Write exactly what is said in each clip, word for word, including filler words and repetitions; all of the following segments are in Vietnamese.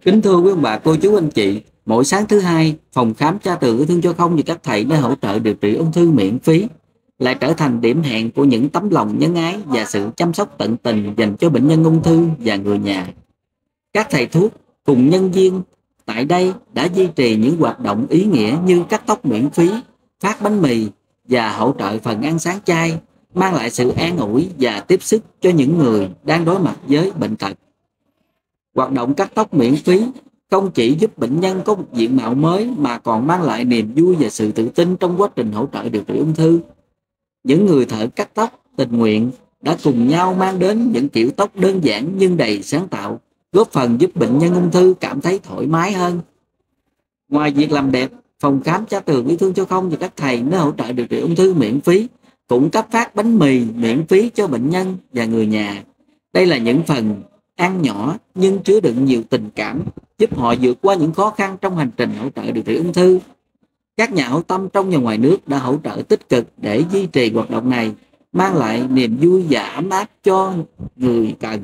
Kính thưa quý ông bà, cô chú, anh chị, mỗi sáng thứ hai, phòng khám Cha Tường Yêu Thương Cho Không và các thầy nơi hỗ trợ điều trị ung thư miễn phí lại trở thành điểm hẹn của những tấm lòng nhân ái và sự chăm sóc tận tình dành cho bệnh nhân ung thư và người nhà. Các thầy thuốc cùng nhân viên tại đây đã duy trì những hoạt động ý nghĩa như cắt tóc miễn phí, phát bánh mì và hỗ trợ phần ăn sáng chay, mang lại sự an ủi và tiếp sức cho những người đang đối mặt với bệnh tật. Hoạt động cắt tóc miễn phí không chỉ giúp bệnh nhân có một diện mạo mới mà còn mang lại niềm vui và sự tự tin trong quá trình hỗ trợ điều trị ung thư. Những người thợ cắt tóc tình nguyện đã cùng nhau mang đến những kiểu tóc đơn giản nhưng đầy sáng tạo, góp phần giúp bệnh nhân ung thư cảm thấy thoải mái hơn. Ngoài việc làm đẹp, phòng khám Cha Tường Yêu Thương Cho Không và các thầy nơi hỗ trợ điều trị ung thư miễn phí cũng cấp phát bánh mì miễn phí cho bệnh nhân và người nhà. Đây là những phần ăn nhỏ nhưng chứa đựng nhiều tình cảm, giúp họ vượt qua những khó khăn trong hành trình hỗ trợ điều trị ung thư. Các nhà hảo tâm trong và ngoài nước đã hỗ trợ tích cực để duy trì hoạt động này, mang lại niềm vui và ấm áp cho người cần.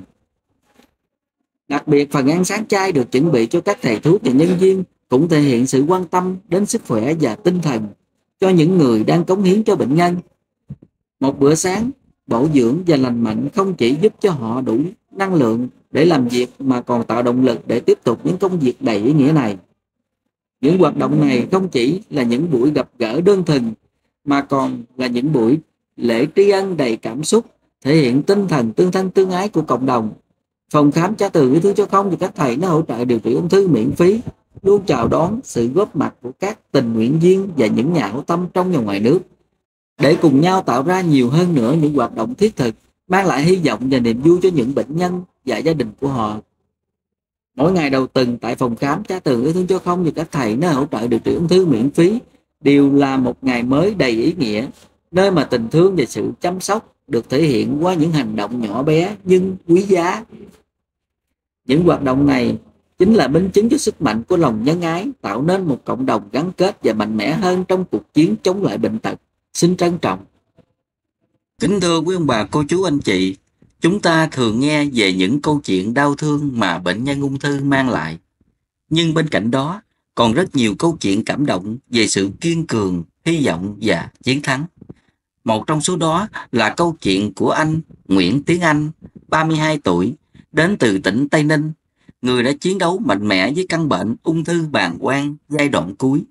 Đặc biệt, phần ăn sáng chay được chuẩn bị cho các thầy thuốc và nhân viên cũng thể hiện sự quan tâm đến sức khỏe và tinh thần cho những người đang cống hiến cho bệnh nhân. Một bữa sáng bổ dưỡng và lành mạnh không chỉ giúp cho họ đủ năng lượng để làm việc mà còn tạo động lực để tiếp tục những công việc đầy ý nghĩa này. Những hoạt động này không chỉ là những buổi gặp gỡ đơn thuần mà còn là những buổi lễ tri ân đầy cảm xúc, thể hiện tinh thần tương thân tương ái của cộng đồng. Phòng khám Cha Tường Yêu Thương Cho Không và các thầy nó hỗ trợ điều trị ung thư miễn phí luôn chào đón sự góp mặt của các tình nguyện viên và những nhà hảo tâm trong và ngoài nước để cùng nhau tạo ra nhiều hơn nữa những hoạt động thiết thực, mang lại hy vọng và niềm vui cho những bệnh nhân và gia đình của họ. Mỗi ngày đầu tuần tại phòng khám Cha Tường Yêu Thương Cho Không và các thầy nơi hỗ trợ điều trị ung thư miễn phí đều là một ngày mới đầy ý nghĩa, nơi mà tình thương và sự chăm sóc được thể hiện qua những hành động nhỏ bé nhưng quý giá. Những hoạt động này chính là minh chứng cho sức mạnh của lòng nhân ái, tạo nên một cộng đồng gắn kết và mạnh mẽ hơn trong cuộc chiến chống lại bệnh tật. Xin trân trọng. Kính thưa quý ông bà, cô chú, anh chị, chúng ta thường nghe về những câu chuyện đau thương mà bệnh nhân ung thư mang lại. Nhưng bên cạnh đó, còn rất nhiều câu chuyện cảm động về sự kiên cường, hy vọng và chiến thắng. Một trong số đó là câu chuyện của anh Nguyễn Tiến Anh, ba mươi hai tuổi, đến từ tỉnh Tây Ninh, người đã chiến đấu mạnh mẽ với căn bệnh ung thư bàng quang giai đoạn cuối.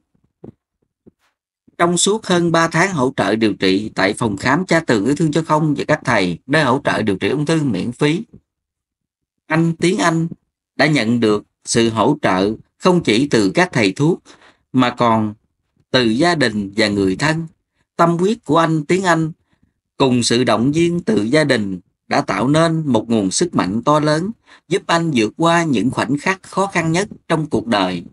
Trong suốt hơn ba tháng hỗ trợ điều trị tại phòng khám Cha Tường Yêu Thương Cho Không và các thầy nơi hỗ trợ điều trị ung thư miễn phí, anh Tiến Anh đã nhận được sự hỗ trợ không chỉ từ các thầy thuốc mà còn từ gia đình và người thân. Tâm huyết của anh Tiến Anh cùng sự động viên từ gia đình đã tạo nên một nguồn sức mạnh to lớn, giúp anh vượt qua những khoảnh khắc khó khăn nhất trong cuộc đời.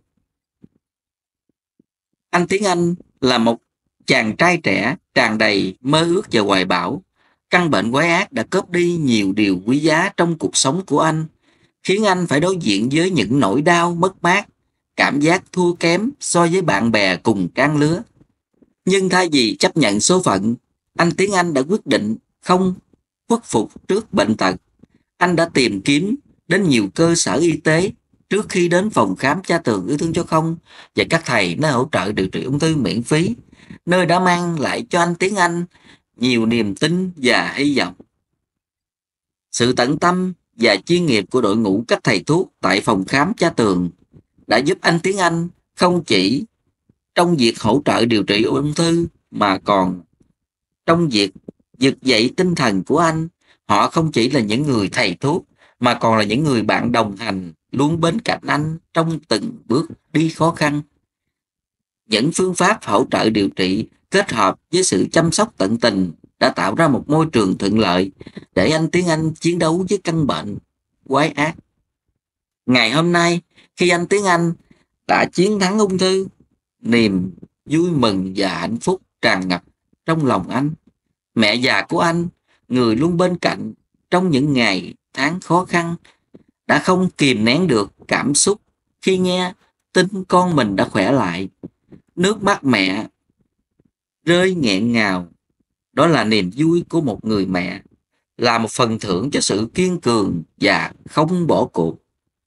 Anh Tiến Anh là một chàng trai trẻ tràn đầy mơ ước và hoài bão. Căn bệnh quái ác đã cướp đi nhiều điều quý giá trong cuộc sống của anh, khiến anh phải đối diện với những nỗi đau mất mát, cảm giác thua kém so với bạn bè cùng trang lứa. Nhưng thay vì chấp nhận số phận, anh Tiến Anh đã quyết định không khuất phục trước bệnh tật. Anh đã tìm kiếm đến nhiều cơ sở y tế trước khi đến phòng khám Cha Tường Yêu Thương Cho Không và các thầy nơi hỗ trợ điều trị ung thư miễn phí, nơi đã mang lại cho anh Tiến Anh nhiều niềm tin và hy vọng. Sự tận tâm và chuyên nghiệp của đội ngũ các thầy thuốc tại phòng khám Cha Tường đã giúp anh Tiến Anh không chỉ trong việc hỗ trợ điều trị ung thư mà còn trong việc vực dậy tinh thần của anh. Họ không chỉ là những người thầy thuốc mà còn là những người bạn đồng hành luôn bên cạnh anh trong từng bước đi khó khăn. Những phương pháp hỗ trợ điều trị kết hợp với sự chăm sóc tận tình đã tạo ra một môi trường thuận lợi để anh Tiến Anh chiến đấu với căn bệnh quái ác. Ngày hôm nay, khi anh Tiến Anh đã chiến thắng ung thư, niềm vui mừng và hạnh phúc tràn ngập trong lòng anh. Mẹ già của anh, người luôn bên cạnh trong những ngày tháng khó khăn, đã không kìm nén được cảm xúc khi nghe tin con mình đã khỏe lại. Nước mắt mẹ rơi nghẹn ngào. Đó là niềm vui của một người mẹ, là một phần thưởng cho sự kiên cường và không bỏ cuộc.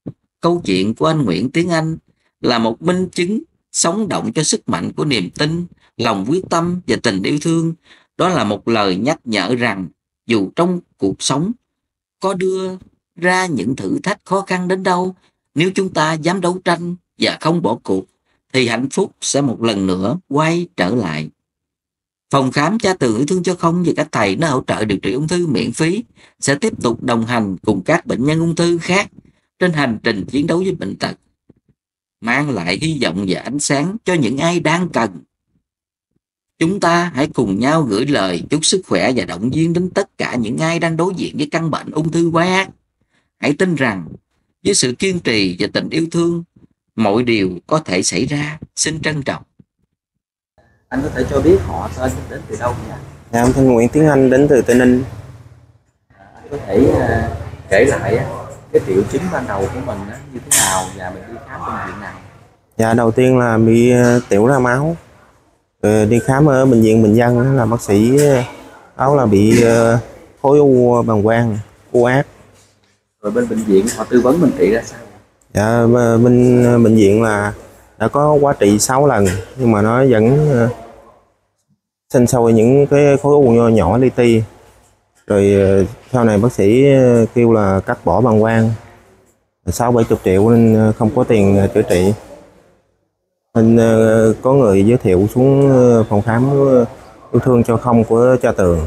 Câu chuyện của anh Nguyễn Tiến Anh là một minh chứng sống động cho sức mạnh của niềm tin, lòng quyết tâm và tình yêu thương. Đó là một lời nhắc nhở rằng dù trong cuộc sống có đưa ra những thử thách khó khăn đến đâu, nếu chúng ta dám đấu tranh và không bỏ cuộc, thì hạnh phúc sẽ một lần nữa quay trở lại. Phòng khám Cha Tường Yêu Thương Cho Không và các thầy nó hỗ trợ điều trị ung thư miễn phí sẽ tiếp tục đồng hành cùng các bệnh nhân ung thư khác trên hành trình chiến đấu với bệnh tật, mang lại hy vọng và ánh sáng cho những ai đang cần. Chúng ta hãy cùng nhau gửi lời chúc sức khỏe và động viên đến tất cả những ai đang đối diện với căn bệnh ung thư quái ác. Hãy tin rằng với sự kiên trì và tình yêu thương, mọi điều có thể xảy ra. Xin trân trọng. Anh có thể cho biết họ tên đến từ đâu nhỉ? Dạ, em tên Nguyễn Tiến Anh, đến từ Tây Ninh. Anh có thể uh, kể lại uh, cái triệu chứng ban đầu của mình uh, như thế nào và mình đi khám bệnh viện nào? Dạ, đầu tiên là bị uh, tiểu ra máu. Rồi đi khám ở bệnh viện Bình Dân là bác sĩ uh, báo là bị uh, khối u bàng quang, u ác. Rồi bên bệnh viện họ tư vấn mình trị ra sao? Dạ, bên bệnh viện là đã có quá trị sáu lần nhưng mà nó vẫn uh, sinh sôi những cái khối u nhỏ, nhỏ li ti. Rồi uh, sau này bác sĩ uh, kêu là cắt bỏ bàng quang, sáu bảy chục triệu nên uh, không có tiền uh, chữa trị. Nên uh, có người giới thiệu xuống uh, phòng khám uh, Yêu Thương Cho Không của Cha Tường.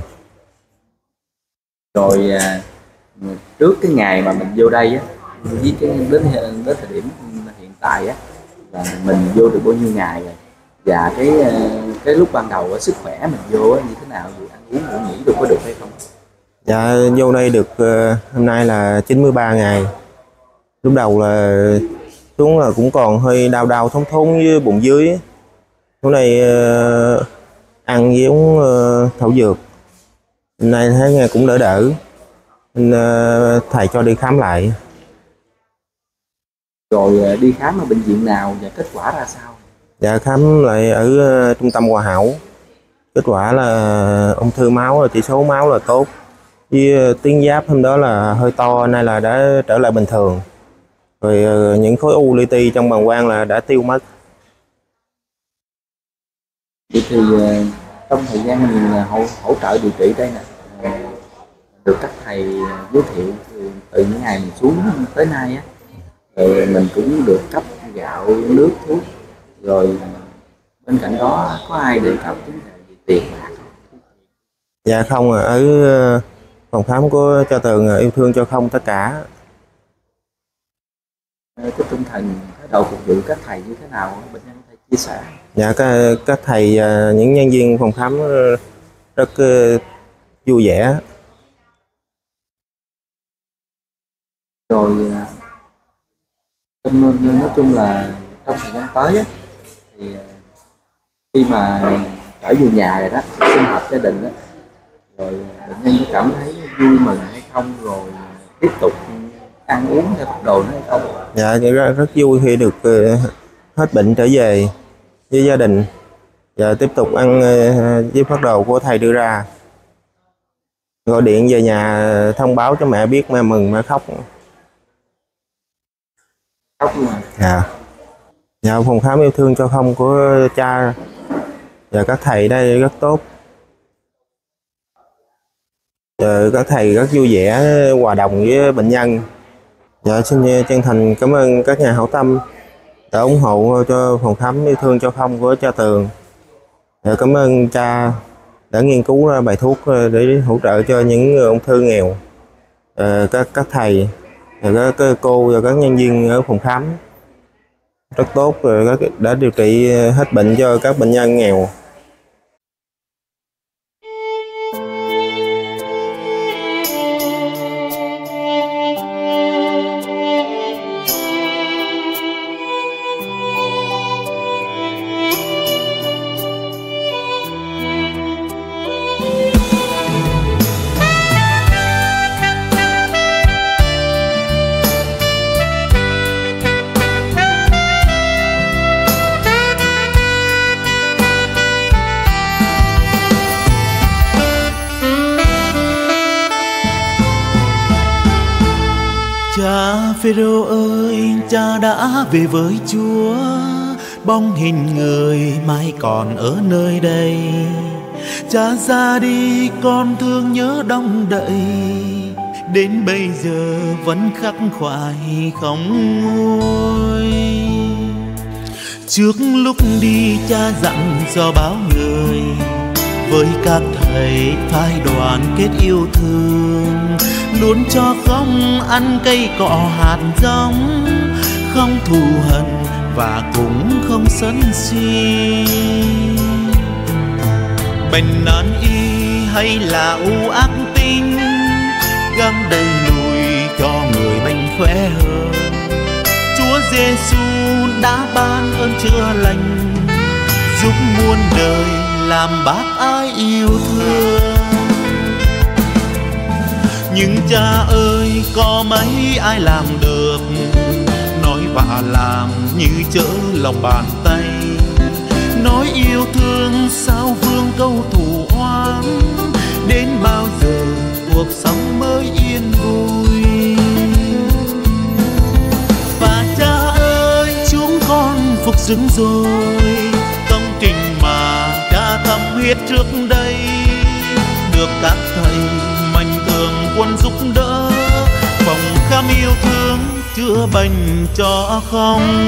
Rồi uh, trước cái ngày mà mình vô đây á, với cái đến đến thời điểm hiện tại á, là mình vô được bao nhiêu ngày rồi, và cái cái lúc ban đầu sức khỏe mình vô á, như thế nào, dù ăn uống ngủ nghỉ được có được hay không? Dạ, vô đây được uh, hôm nay là chín mươi ba ngày. Lúc đầu là xuống là cũng còn hơi đau đau thống thống với bụng dưới. Hôm nay uh, ăn với uống uh, thảo dược. Hôm nay thấy nghe cũng đỡ đỡ. Nên uh, thầy cho đi khám lại. Rồi đi khám ở bệnh viện nào và kết quả ra sao? Dạ, khám lại ở uh, trung tâm Hòa Hảo. Kết quả là ung thư máu, là chỉ số máu là tốt. Với uh, tuyến giáp hôm đó là hơi to, nay là đã trở lại bình thường. Rồi uh, những khối u li ti trong bàng quang là đã tiêu mất. Vậy thì uh, trong thời gian mình hỗ, hỗ trợ điều trị đây nè, uh, được các thầy giới thiệu từ, từ những ngày mình xuống tới nay á, rồi mình cũng được cấp gạo, nước, thuốc. Rồi bên cạnh đó có ai đề cập vấn đề về tiền bạc không? Dạ không, ở phòng khám của Cha Tường Yêu Thương Cho Không tất cả. Cái tinh thần thái độ phục vụ các thầy như thế nào, bệnh nhân có thể chia sẻ? Dạ, các, các thầy, những nhân viên phòng khám rất uh, vui vẻ. Rồi nói chung là trong thời gian tới á, thì khi mà trở về nhà rồi đó, sinh hoạt gia đình đó, rồi bệnh nhân có cảm thấy vui mừng hay không, rồi tiếp tục ăn uống theo phác đồ nữa hay không? Dạ, rất, rất vui khi được uh, hết bệnh trở về với gia đình và tiếp tục ăn uh, với phác đồ của thầy đưa ra. Gọi điện về nhà thông báo cho mẹ biết, mẹ mừng, mẹ khóc. Khóc mà. Dạ. Dạ, phòng khám Yêu Thương Cho Không của cha và các thầy đây rất tốt. Và các thầy rất vui vẻ, hòa đồng với bệnh nhân. Dạ, xin chân thành cảm ơn các nhà hảo tâm đã ủng hộ cho phòng khám Yêu Thương Cho Không của Cha Tường. Dạ, cảm ơn cha đã nghiên cứu ra bài thuốc để hỗ trợ cho những ung thư nghèo. À, các các thầy, các, các cô và các nhân viên ở phòng khám rất tốt, rồi đã điều trị hết bệnh cho các bệnh nhân nghèo. Cha Phêrô ơi, cha đã về với Chúa, bóng hình người mãi còn ở nơi đây. Cha ra đi con thương nhớ đong đậy, đến bây giờ vẫn khắc khoải không nguôi. Trước lúc đi cha dặn dò báo người, với các thầy phái đoàn kết yêu thương, luôn cho không ăn cây cọ hạt giống, không thù hận và cũng không sân si. Bệnh nan y hay là u ác tính, gắng đẩy lùi cho người bệnh khỏe hơn. Chúa Giêsu đã ban ơn chữa lành, giúp muôn đời làm bác ái yêu thương. Nhưng cha ơi, có mấy ai làm được, nói và làm như chở lòng bàn tay. Nói yêu thương sao vương câu thủ oán, đến bao giờ cuộc sống mới yên vui. Và cha ơi, chúng con phục dựng rồi công trình mà cha tâm huyết trước đây, được các thầy mạnh thường quân giúp đỡ, phòng khám yêu thương chữa bệnh cho không.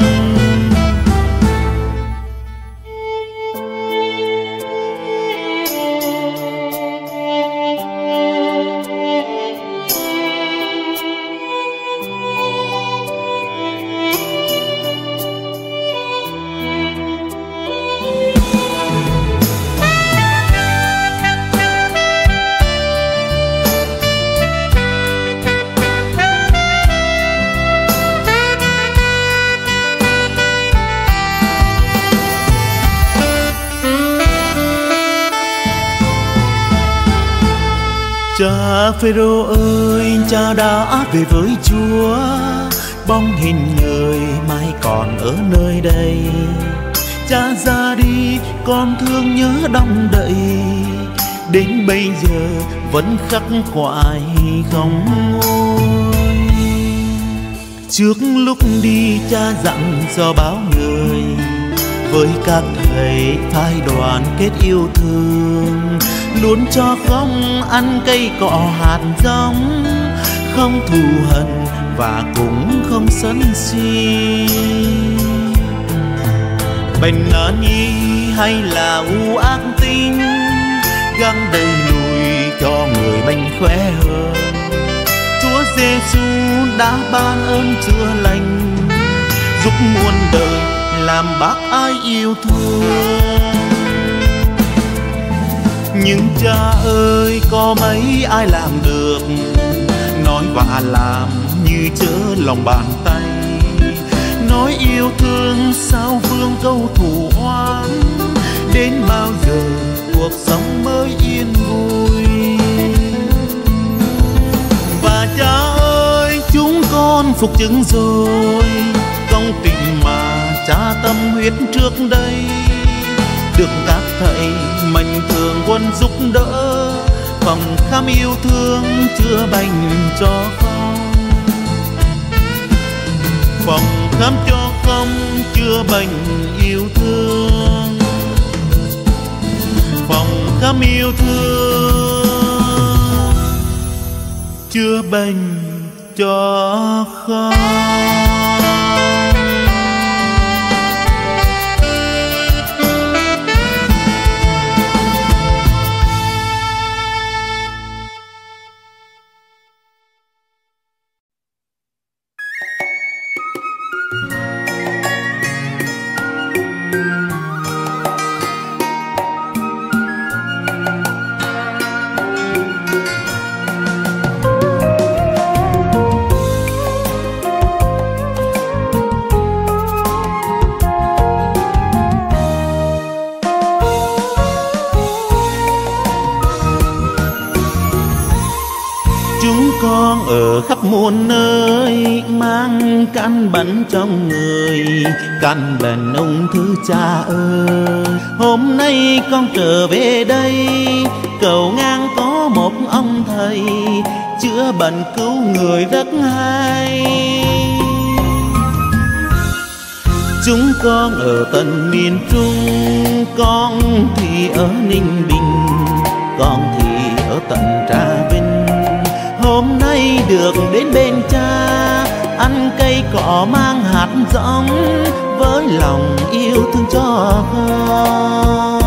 Cha Phêrô ơi, cha đã về với Chúa, bóng hình người mãi còn ở nơi đây. Cha ra đi con thương nhớ đong đậy, đến bây giờ vẫn khắc khoải không nguôi. Trước lúc đi cha dặn dò báo người, với các thầy phái đoàn kết yêu thương, luôn cho không ăn cây cọ hạt giống, không thù hận và cũng không sân si. Bệnh nan y hay là u ác tính, gắng đẩy lùi cho người bệnh khỏe hơn. Chúa Giêsu đã ban ơn chữa lành, giúp muôn đời làm bác ái yêu thương. Nhưng cha ơi, có mấy ai làm được, nói và làm như chở lòng bàn tay. Nói yêu thương sao vương câu thủ oán, đến bao giờ cuộc sống mới yên vui. Và cha ơi, chúng con phục chứng rồi công tình mà cha tâm huyết trước đây, được các thầy mạnh thường quân giúp đỡ, phòng khám yêu thương chữa bệnh cho không. Phòng khám cho không chữa bệnh yêu thương, phòng khám yêu thương chữa bệnh cho không. Con ở khắp muôn nơi mang căn bệnh trong người, căn bệnh ung thư cha ơi. Hôm nay con trở về đây cầu ngang có một ông thầy chữa bệnh cứu người rất hay. Chúng con ở tận miền Trung, con thì ở Ninh Bình, con thì ở tận Trà Vinh. Hôm nay được đến bên cha, ăn cây cỏ mang hạt giống, với lòng yêu thương cho con.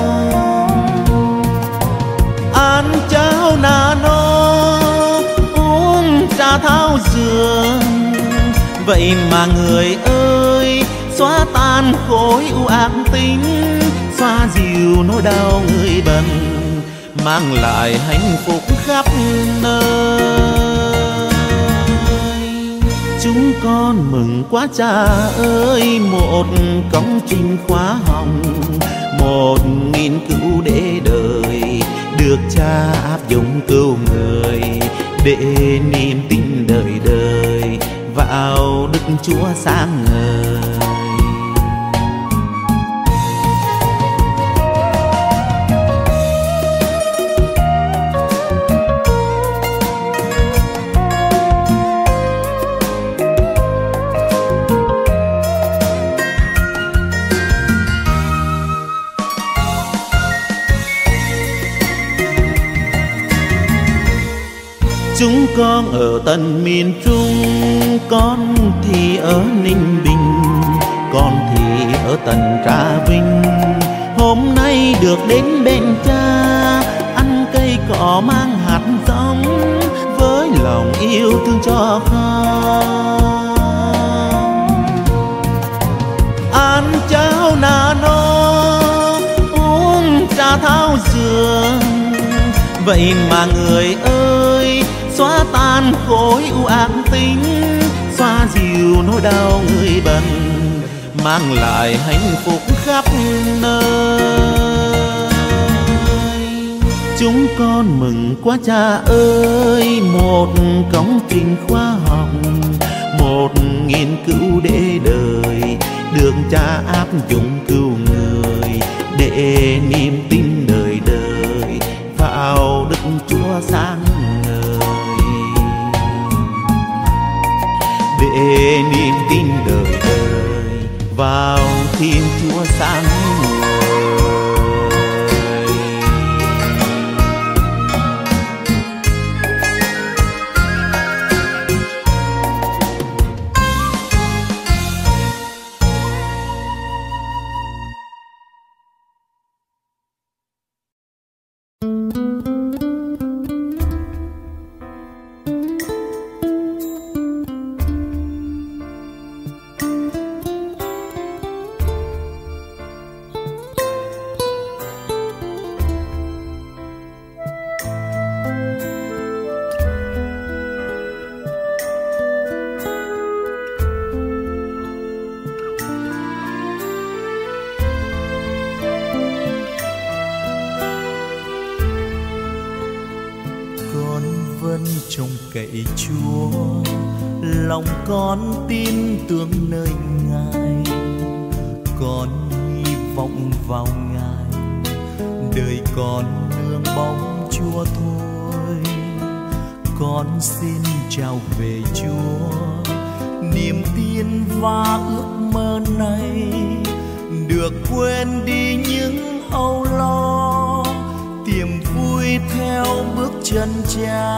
Ăn cháo nà nó, uống trà thảo dược, vậy mà người ơi xóa tan khối u ác tính, xoa dịu nỗi đau người bần, mang lại hạnh phúc khắp nơi. Chúng con mừng quá cha ơi, một công trình khóa hồng, một nghiên cứu để đời, được cha áp dụng cứu người, để niềm tin đời đời vào Đức Chúa sáng ngời. Chúng con ở tận miền Trung, con thì ở Ninh Bình, con thì ở tận Trà Vinh. Hôm nay được đến bên cha, ăn cây cỏ mang hạt giống, với lòng yêu thương cho con. Ăn cháo nà nó, uống trà thảo dược, vậy mà người ơi xóa tan khối u ác tính, xoa dịu nỗi đau người bần, mang lại hạnh phúc khắp nơi. Chúng con mừng quá cha ơi, một công trình khoa học, một nghiên cứu để đời, được cha áp dụng cứu người, để niềm tin đời đời vào Đức Chúa sáng ngời, để niềm tin đời đời vào Thiên Chúa sáng ngời. trông cậy Chúa, lòng con tin tưởng nơi Ngài, con hy vọng vào Ngài, đời con nương bóng Chúa thôi. Con xin trao về Chúa niềm tin và ước mơ này, được quên đi những âu lo, tìm vui theo bước chân Cha.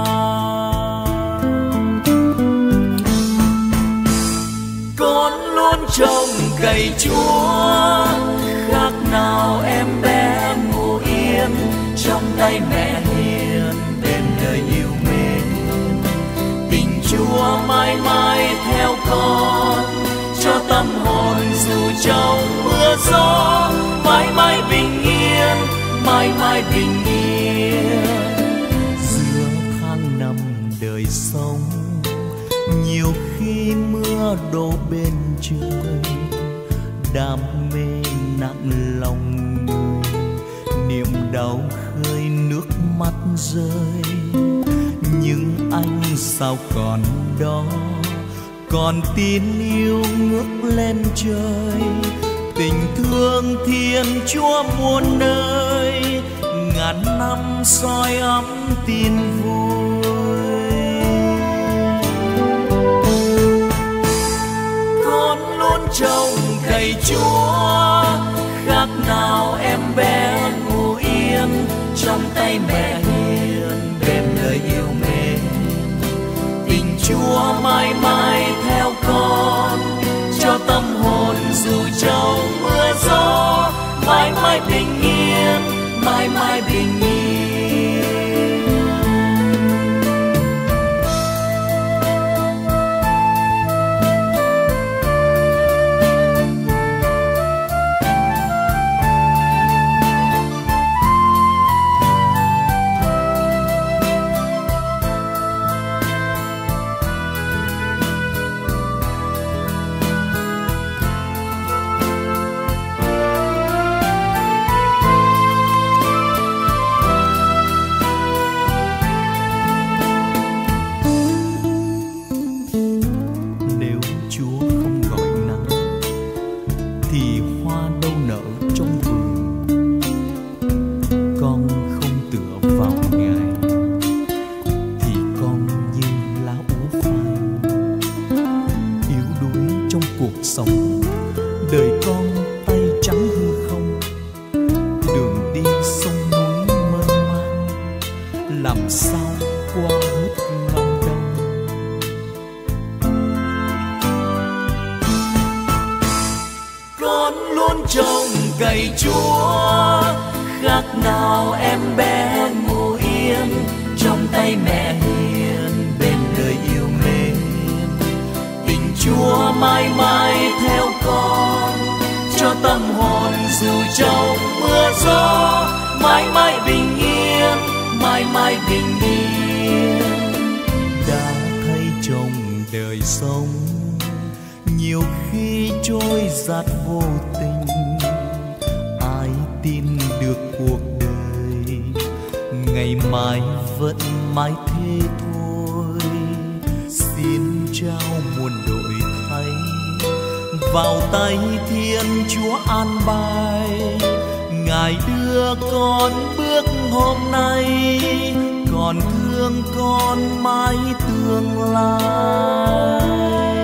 Con luôn trông cậy Chúa, khác nào em bé ngủ yên trong tay mẹ hiền, bên đời yêu mến. Tình Chúa mãi mãi theo con, cho tâm hồn dù trong mưa gió, mãi mãi bình yên, mãi mãi bình yên. Giữa tháng năm đời sống, nhiều khi mưa đổ bên trời, đam mê nặng lòng người, niềm đau khơi nước mắt rơi. Nhưng anh sao còn đó, còn tin yêu ngước lên trời. Tình thương Thiên Chúa muôn nơi, ngàn năm soi ấm tin vui. Con luôn trông cậy Chúa, khác nào em bé ngủ yên trong tay mẹ hiền đêm đời yêu mến. Tình Chúa mãi mãi theo con, cho tâm hồn dù trong mưa gió, mãi mãi bình yên, mãi mãi bình yên. Trông cậy Chúa, khác nào em bé ngủ yên trong tay mẹ hiền bên đời yêu mến. Tình Chúa mãi mãi theo con, cho tâm hồn dù trong mưa gió, mãi mãi bình yên, mãi mãi bình yên. Đã thấy trong đời sống nhiều khi trôi dạt vô tình, ai tin được cuộc đời ngày mai vẫn mãi thế thôi. Xin trao muôn đổi thay vào tay Thiên Chúa an bài, Ngài đưa con bước hôm nay, còn thương con mãi tương lai.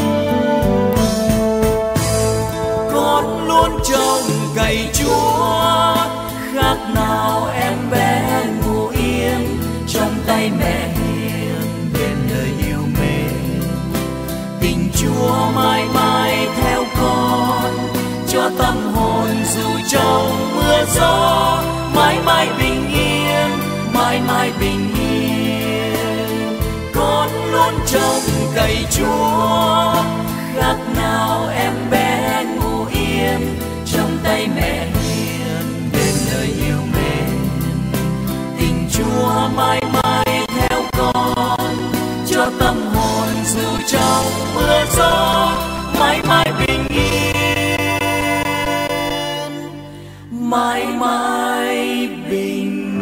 Con luôn trông cậy Chúa, khác nào em bé ngủ yên trong tay mẹ hiền bên đời yêu mến. Tình Chúa mãi mãi theo con, cho tâm hồn dù trong mưa gió, mãi mãi bình yên, mãi mãi bình yên. Con luôn trông cậy Chúa, khác nào em bé ngủ yên trong tay mẹ hiền bên đời yêu mến. Tình Chúa mãi mãi theo con, cho tâm hồn dù trong mưa gió, mãi mãi bình yên, mãi mãi bình yên.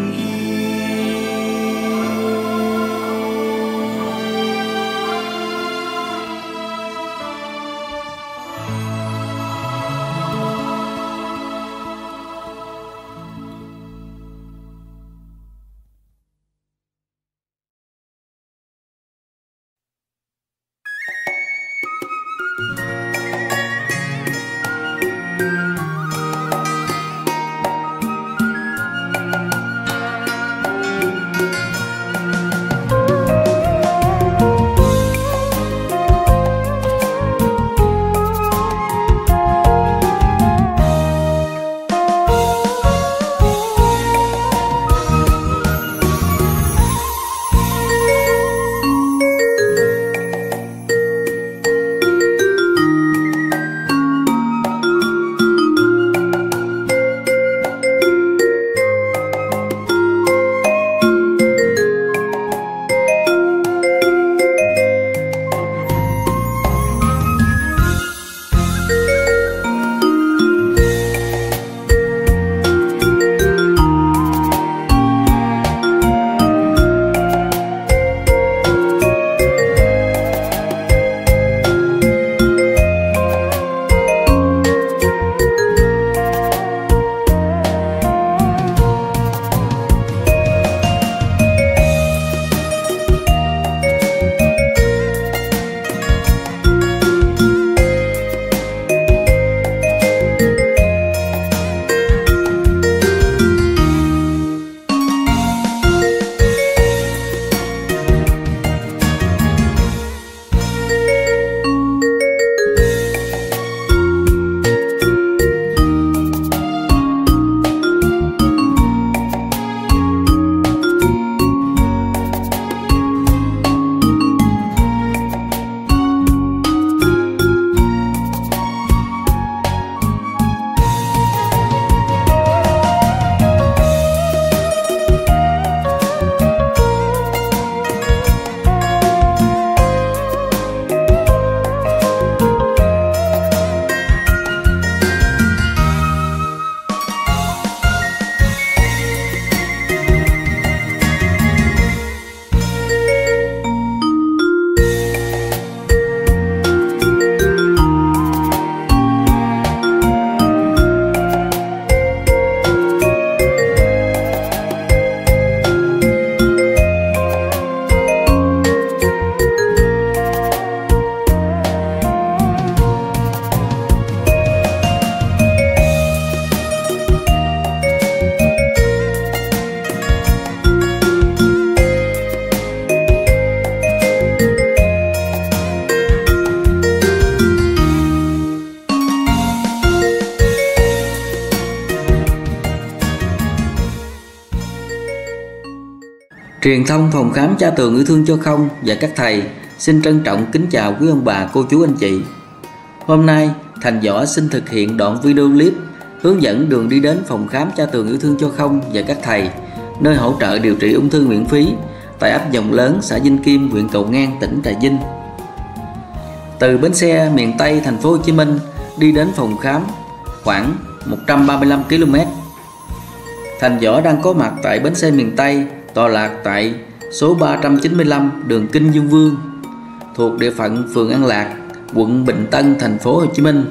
Truyền thông phòng khám Cha Tường Yêu Thương Cho Không và các thầy xin trân trọng kính chào quý ông bà, cô chú, anh chị. Hôm nay Thành Võ xin thực hiện đoạn video clip hướng dẫn đường đi đến phòng khám Cha Tường Yêu Thương Cho Không và các thầy, nơi hỗ trợ điều trị ung thư miễn phí tại ấp Dòng Lớn, xã Vinh Kim, huyện Cầu Ngang, tỉnh Trà Vinh. Từ bến xe miền Tây thành phố Hồ Chí Minh đi đến phòng khám khoảng một trăm ba mươi lăm ki lô mét. Thành Võ đang có mặt tại bến xe miền Tây, tọa lạc tại số ba trăm chín mươi lăm đường Kinh Dương Vương, thuộc địa phận phường An Lạc, quận Bình Tân, thành phố Hồ Chí Minh.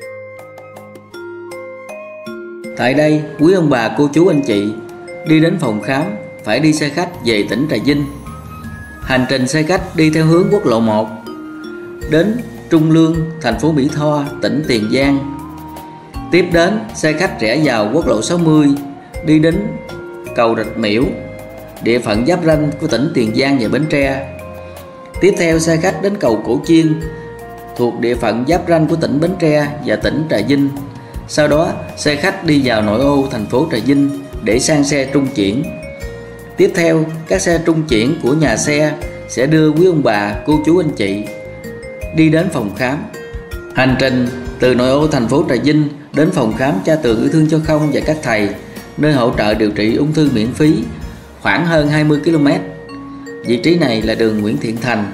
Tại đây, quý ông bà, cô chú, anh chị đi đến phòng khám phải đi xe khách về tỉnh Trà Vinh. Hành trình xe khách đi theo hướng quốc lộ một đến Trung Lương, thành phố Mỹ Tho, tỉnh Tiền Giang. Tiếp đến, xe khách rẽ vào quốc lộ sáu mươi đi đến cầu Rạch Miễu, địa phận giáp ranh của tỉnh Tiền Giang và Bến Tre. Tiếp theo, xe khách đến cầu Cổ Chiên, thuộc địa phận giáp ranh của tỉnh Bến Tre và tỉnh Trà Vinh. Sau đó, xe khách đi vào nội ô thành phố Trà Vinh để sang xe trung chuyển. Tiếp theo, các xe trung chuyển của nhà xe sẽ đưa quý ông bà, cô chú, anh chị đi đến phòng khám. Hành trình từ nội ô thành phố Trà Vinh đến phòng khám Cha Tường Yêu Thương Cho Không và các thầy, nơi hỗ trợ điều trị ung thư miễn phí, khoảng hơn hai mươi ki lô mét. Vị trí này là đường Nguyễn Thiện Thành,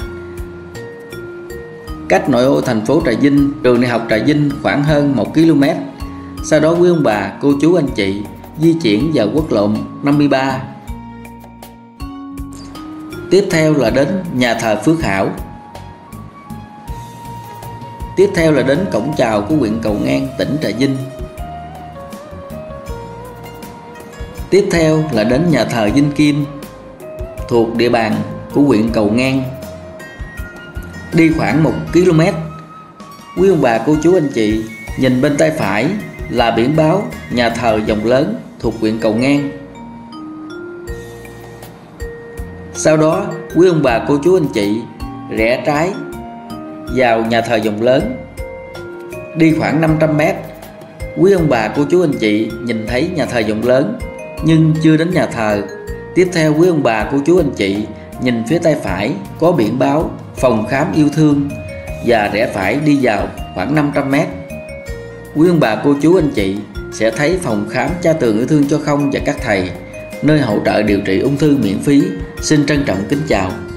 cách nội ô thành phố Trà Vinh, trường đại học Trà Vinh khoảng hơn một ki lô mét. Sau đó quý ông bà, cô chú, anh chị di chuyển vào quốc lộ năm mươi ba. Tiếp theo là đến nhà thờ Phước Hảo. Tiếp theo là đến cổng chào của huyện Cầu Ngang, tỉnh Trà Vinh. Tiếp theo là đến nhà thờ Vinh Kim, thuộc địa bàn của huyện Cầu Ngang. Đi khoảng một ki lô mét, quý ông bà, cô chú, anh chị nhìn bên tay phải là biển báo nhà thờ Dòng Lớn, thuộc huyện Cầu Ngang. Sau đó, quý ông bà, cô chú, anh chị rẽ trái vào nhà thờ Dòng Lớn. Đi khoảng năm trăm mét, quý ông bà, cô chú, anh chị nhìn thấy nhà thờ Dòng Lớn nhưng chưa đến nhà thờ. Tiếp theo, quý ông bà, cô chú, anh chị nhìn phía tay phải có biển báo phòng khám yêu thương và rẽ phải đi vào khoảng năm trăm mét. Quý ông bà, cô chú, anh chị sẽ thấy phòng khám Cha Tường Yêu Thương Cho Không và các thầy, nơi hỗ trợ điều trị ung thư miễn phí. Xin trân trọng kính chào.